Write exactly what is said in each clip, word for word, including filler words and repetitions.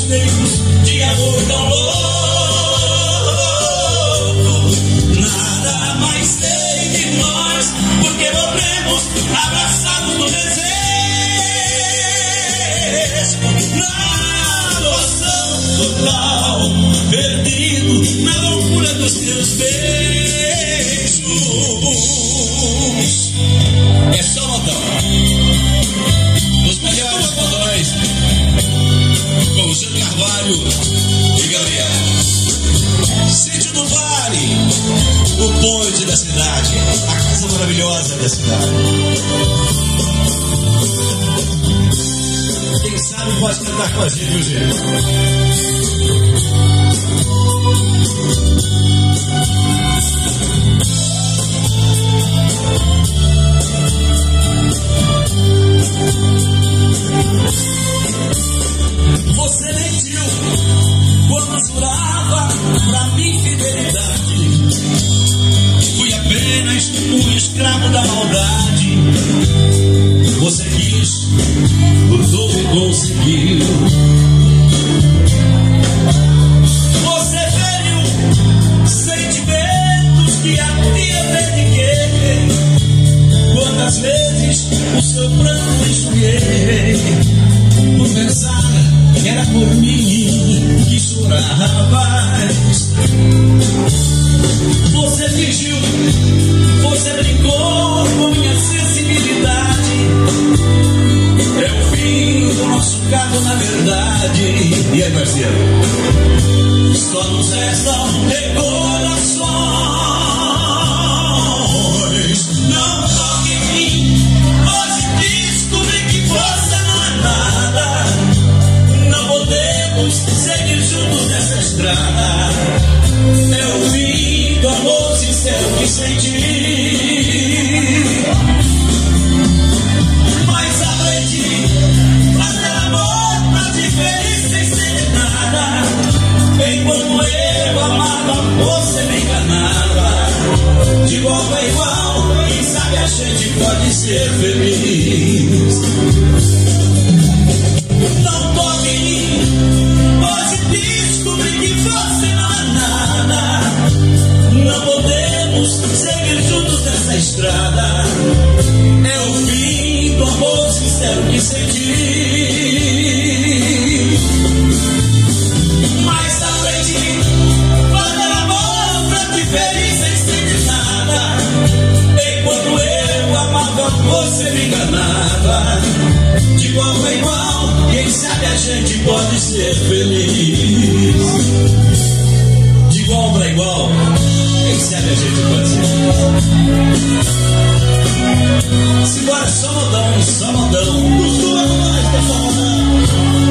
tempos de amor tão louco. Nada mais sei de nós, porque morremos abraçados no desejo, na noção total, perdido na loucura dos teus beijos. É só modão. Os melhores modões, com o seu Carvalho e Gabriel. Sítio do Vale, o ponte da cidade, a casa maravilhosa da cidade. Quem sabe pode cantar com a gente, viu, gente? Você mentiu quando jurava pra mim fidelidade. Fui apenas um escravo da maldade. Você quis, lutou e conseguiu. Você feriu sentimentos que a ti eu dediquei. Quantas vezes o seu pranto enxuguei, por pensar que era por mim que choravas. Você fingiu, você brincou com minha sensibilidade. É o fim do nosso caso, na verdade. E aí, parceiro? Só nos restam recordações. Não toque em mim, hoje descobri que você não é nada. Não podemos seguir juntos nessa estrada. É o fim do amor sincero que senti. Mas aprendi a ter amor pra te ferir sem ser nada. Enquanto eu amava, você me enganava. De igual pra igual, quem sabe a gente pode ser feliz. Não toque em mim, hoje descobri que você não é nada. Não podemos seguir juntos nessa estrada. É o fim do amor sincero que senti. Mas aprendi a fazer amor pra te ferir sem sentir nada. Enquanto eu amava, você me enganava. De igual pra igual, quem sabe a gente pode ser feliz. De igual pra igual, quem sabe a gente pode ser feliz. Simbora, só modão, só modão. Costuma com nós, que é só modão.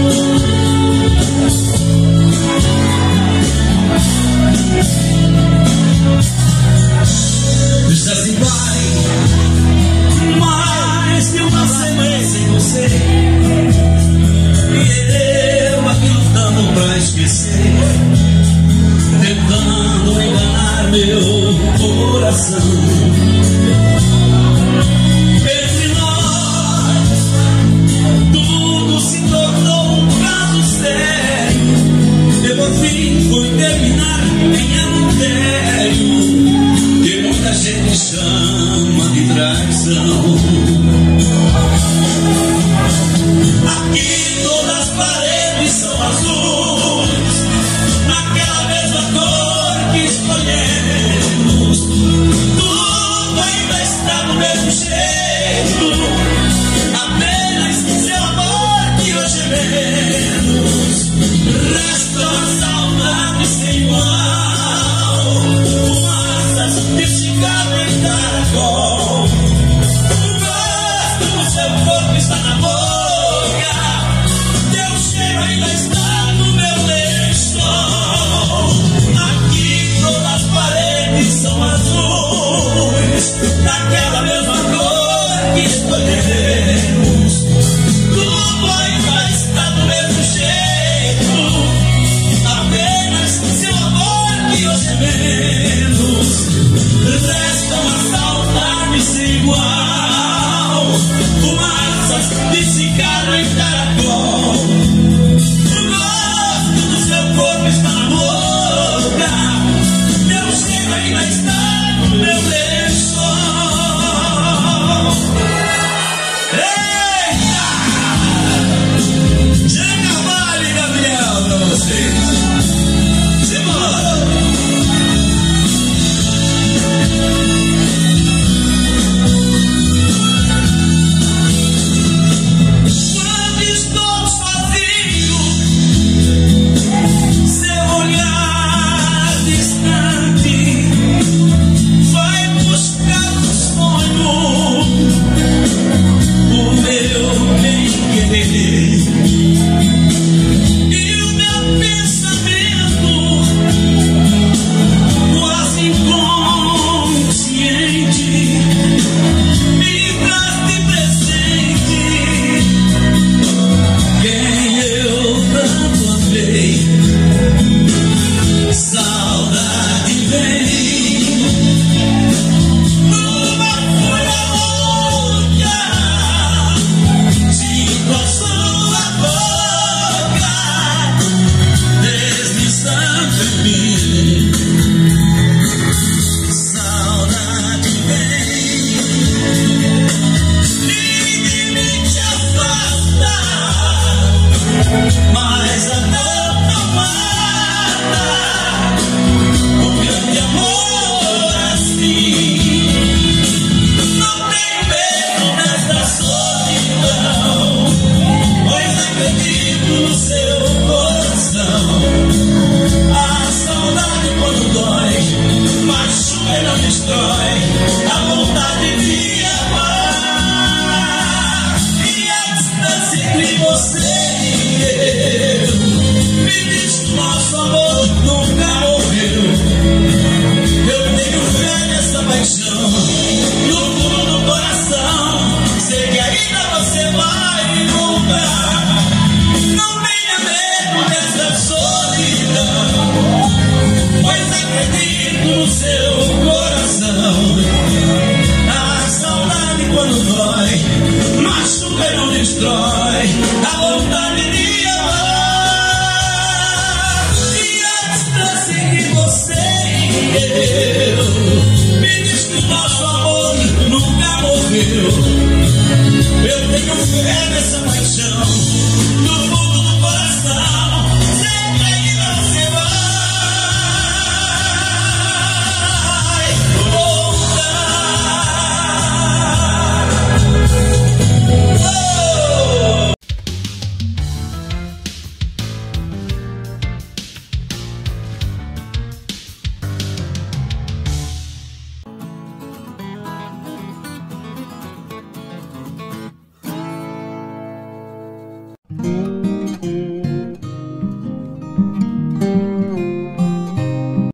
Já se vai mais que uma semana sem você. E eu aqui lutando pra esquecer, tentando enganar meu coração. Entre nós, tudo se tornou um caso sério. Eu, por fim, fui terminar em adultério, que muita gente chama de traição. Aqui todas as paredes são azuis, naquela mesma cor que escolhemos. Tudo ainda está do mesmo jeito, apenas seu amor que hoje é menos. Restam as saudades sem igual, fumaças de cigarro em caracol. O gosto do seu corpo está na boca, teu cheiro ainda está no meu lençol. Aqui todas as paredes são azuis, daquela mesma cor que escolhemos. Tudo ainda está do mesmo jeito, apenas seu amor que hoje é menos. Restam as saudades sem igual, fumaças de cigarro em caracol. O mas amor não mata. O grande amor assim. Não tenho medo desta solidão, pois acredito no seu coração. A saudade quando dói, machuca e não destrói a vontade de amar. E a distância entre você e eu